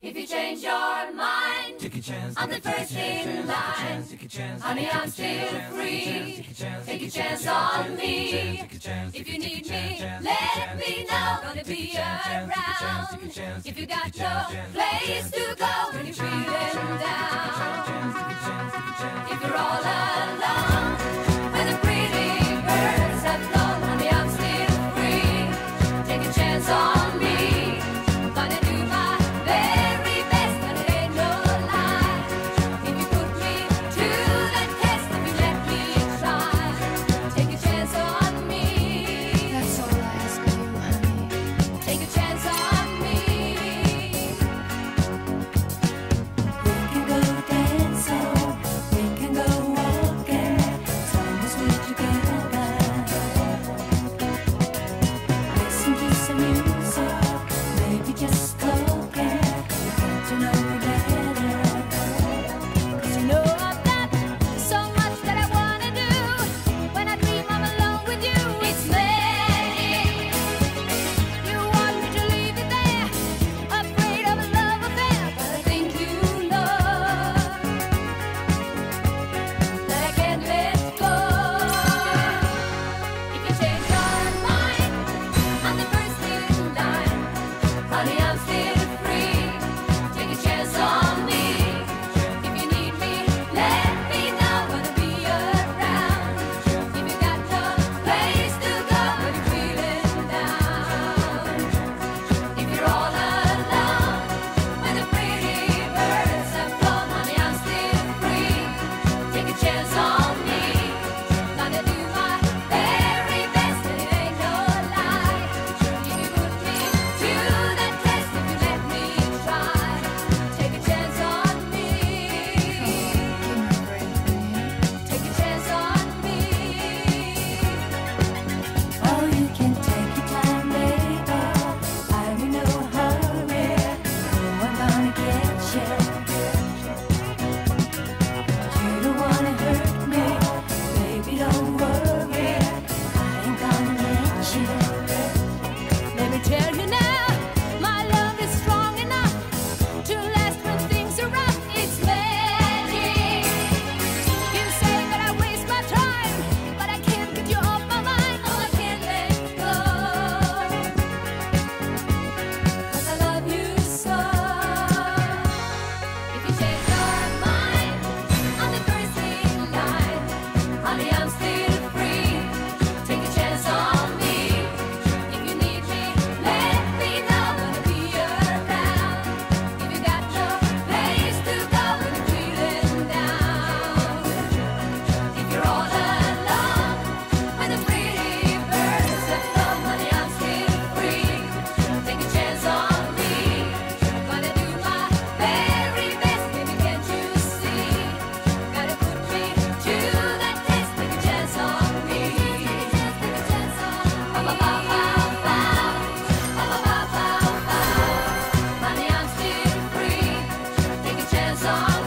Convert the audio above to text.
If you change your mind, take a chance. I'm the first in line. Honey, I'm still free. Take a chance on me. If you need me, let me know. Gonna be around. If you got no place to go when you're feeling down. If you're all alone, when the pretty birds have flown, honey, I'm still free. Take a chance on me. Gonna do my very best, and it ain't no lie. If you put me to the test, if you let me try, take a chance on me. That's all I ask of you, honey. Take a chance on me. We can go dancing, we can go walking, as long as we're together. Listen to some music, maybe just talking, we get to know you better. 'Cause you know I've got so much that I wanna do. When I dream I'm alone with you, it's magic. You want me to leave it there, afraid of a love affair, but I think you know that I can't let go. If you change your mind, I'm the first in line. Honey, I'm still free. Take a chance on me. If you need me, let me know. Gonna be around. If you got no place to go when you're feeling down. If you're all alone, when the pretty birds have flown, honey, I'm still free. Take a chance on me. Gonna do my very best, and it ain't no lie. If you put me to the test, if you let me try, take a chance on me. Give me a break, will you? Take a chance on me. Oh, you can take your time, baby. I'm in no hurry. Oh, I'm gonna get you. You don't wanna hurt me, baby. Don't worry. I ain't gonna let you. Let me tell you now, my love is strong enough to last when things are rough. It's magic. You say that I waste my time, but I can't get you off my mind. Oh, I can't let go. 'Cause I love you so. If you change your mind, I'm the first in line. Honey, I'm still free. Take a chance on me. If you need me, let me know. Gonna be around. If you got no place to go when you're feeling down. If you're all alone, when the pretty birds have flown, honey, I'm still free. Take a chance on me. Gonna do my very best, baby, can't you see? Gotta put me to the test. Take a chance on me. Take a chance on me. Ba-ba-ba-ba-ba. Ba-ba-ba-ba-ba. Honey, I'm still free. Take a chance on